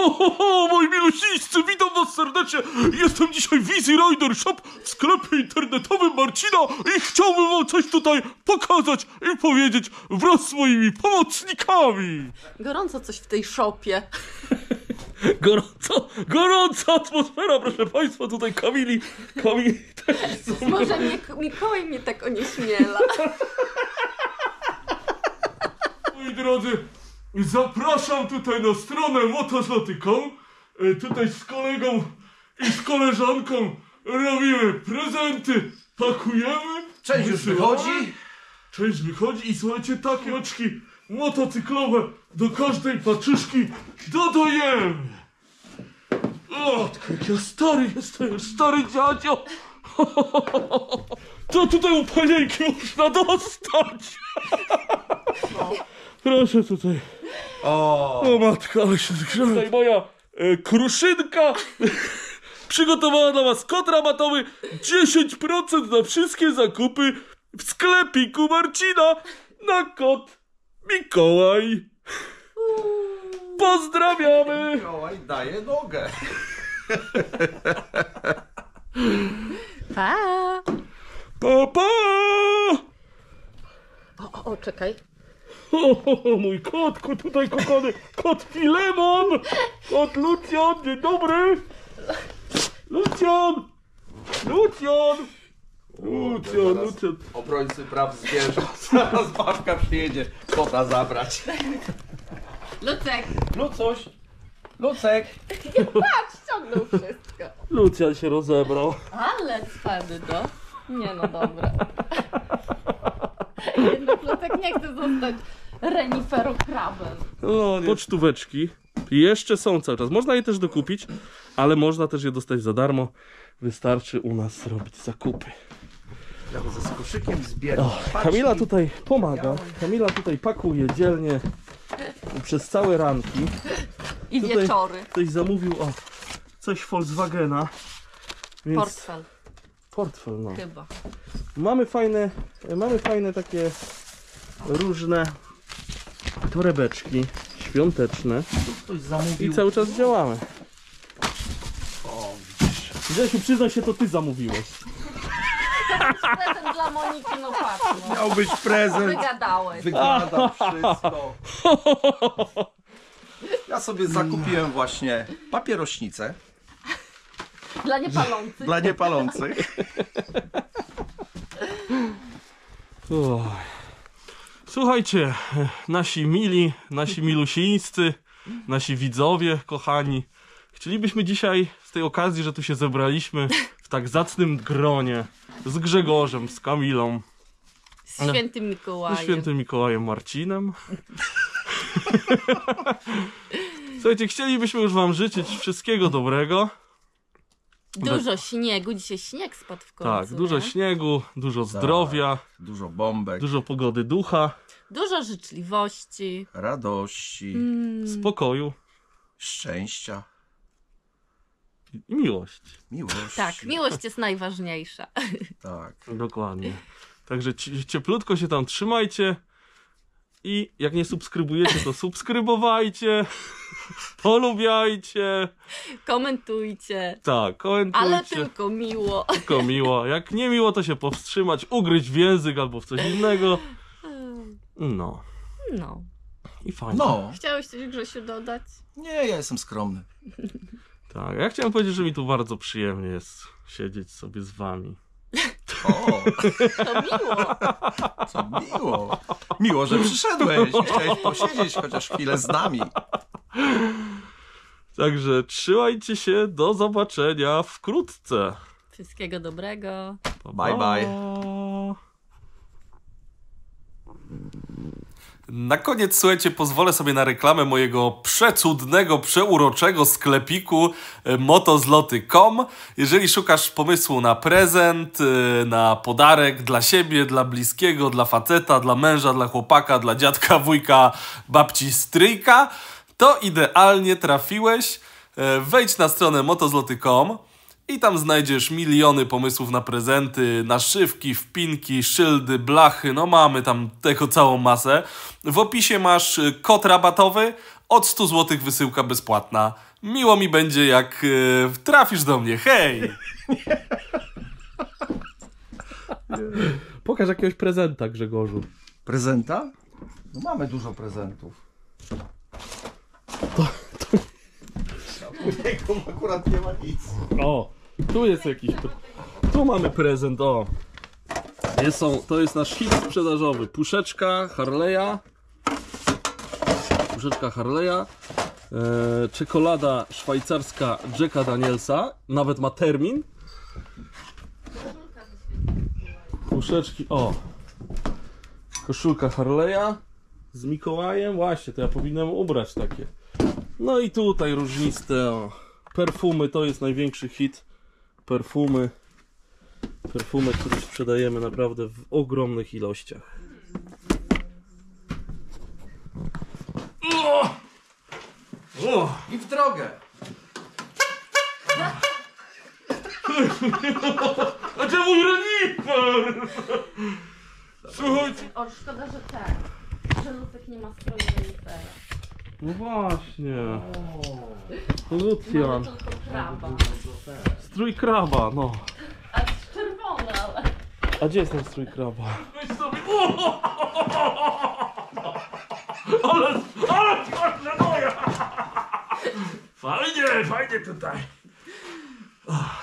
Moi milusińscy, witam was serdecznie. Jestem dzisiaj w Easy Rider Shop w sklepie internetowym Marcina i chciałbym wam coś tutaj pokazać i powiedzieć wraz z moimi pomocnikami. Gorąco coś w tej szopie. Gorąca atmosfera, proszę państwa, tutaj Kamili też są. Może Mikołaj mnie tak onieśmiela. Moi drodzy, zapraszam tutaj na stronę motozloty.com. Tutaj z kolegą i z koleżanką robimy prezenty, pakujemy. Część już wychodzi. Część wychodzi i słuchajcie, takie oczki motocyklowe do każdej paczuszki dodajemy. O, jak ja stary jestem, stary dziadzio. To tutaj u panienki można dostać. Proszę tutaj. O matka, ale się zgrzała. Tutaj moja kruszynka. Przygotowała dla was kod rabatowy 10% na wszystkie zakupy w sklepiku Marcina na kod Mikołaj. Pozdrawiamy. Mikołaj daje nogę. Pa! Pa, pa. O, czekaj. O, mój kotku, tutaj kochany kot Filemon. Kot Lucjan, dzień dobry. Lucjan. Obrońcy praw zwierząt. Zaraz babka przyjedzie kota zabrać. Lucek. Patrz, ściągnął wszystko. Lucjan się rozebrał. Ale cwany, no. Nie no, dobra. Jednak Lucek nie chce zostać reniferokrabem. No, pocztóweczki jeszcze są cały czas. Można je też dokupić, ale można też je dostać za darmo. Wystarczy u nas zrobić zakupy. Ja ze koszykiem zbieram. Kamila tutaj pomaga. Kamila tutaj pakuje dzielnie przez całe ranki. I Tutaj wieczory. ktoś zamówił coś Volkswagena. Więc portfel, no. Chyba. Mamy fajne takie różne torebeczki świąteczne. Ktoś zamówił. I cały czas działamy. Grzesiu, przyznaj się, to ty zamówiłeś. Prezent dla Moniki, no patrz. No. Miał być prezent. Wygadałeś. Wygląda wszystko. Ja sobie zakupiłem właśnie papierośnicę. Dla niepalących. Dla niepalących. Oj. Słuchajcie, nasi mili, nasi milusińscy, nasi widzowie kochani, chcielibyśmy dzisiaj z tej okazji, że tu się zebraliśmy w tak zacnym gronie z Grzegorzem, z Kamilą, Z świętym Mikołajem. ze świętym Mikołajem Marcinem. Słuchajcie, chcielibyśmy już wam życzyć wszystkiego dobrego. Dużo śniegu. Dzisiaj śnieg spadł w końcu. Tak, dużo śniegu, dużo zdrowia, Dużo bombek. dużo pogody ducha, Dużo życzliwości. Radości. spokoju Szczęścia. i miłości. Miłości. Tak, miłość jest najważniejsza. Tak. Dokładnie. Także cieplutko się tam trzymajcie i jak nie subskrybujecie, to subskrybowajcie, polubiajcie. Komentujcie. Tak, komentujcie. Ale tylko miło. Tylko miło. Jak nie miło, to się powstrzymać, ugryźć w język albo w coś innego. No. No. I fajnie. No. Chciałeś coś, Grzesiu, dodać? Nie, ja jestem skromny. Tak, ja chciałem powiedzieć, że mi tu bardzo przyjemnie jest siedzieć sobie z wami. O, To miło. co miło. Miło, że przyszedłeś. Chciałeś posiedzieć chociaż chwilę z nami. Także trzymajcie się, do zobaczenia wkrótce. Wszystkiego dobrego. Pa, Bye, bye. Na koniec, słuchajcie, pozwolę sobie na reklamę mojego przecudnego, przeuroczego sklepiku motozloty.com. Jeżeli szukasz pomysłu na prezent, na podarek dla siebie, dla bliskiego, dla faceta, dla męża, dla chłopaka, dla dziadka, wujka, babci, stryjka, to idealnie trafiłeś. Wejdź na stronę motozloty.com i tam znajdziesz miliony pomysłów na prezenty, naszywki, wpinki, szyldy, blachy, no mamy tam tego całą masę. W opisie masz kod rabatowy Od 100 zł wysyłka bezpłatna. Miło mi będzie, jak trafisz do mnie. Hej! Pokaż jakiegoś prezenta, Grzegorzu. Prezenta? No mamy dużo prezentów. U niego akurat nie ma nic. O, tu jest jakiś... Tu mamy prezent, o. To jest nasz hit sprzedażowy. Puszeczka Harley'a. Czekolada szwajcarska Jacka Danielsa. Nawet ma termin. Puszeczki, o. Koszulka Harley'a z Mikołajem. Właśnie, to ja powinienem ubrać takie. No i tutaj różniste, o. Perfumy, to jest największy hit. Perfumy, które sprzedajemy naprawdę w ogromnych ilościach. I w drogę. A czemu renifer? Słuchajcie. O, szkoda, że że Lucek nie ma stroju renifera. No właśnie. Lucjan. To kraba. Strój kraba, no. A jest czerwony, ale... A gdzie jest ten strój kraba? Ale moja! Fajnie tutaj.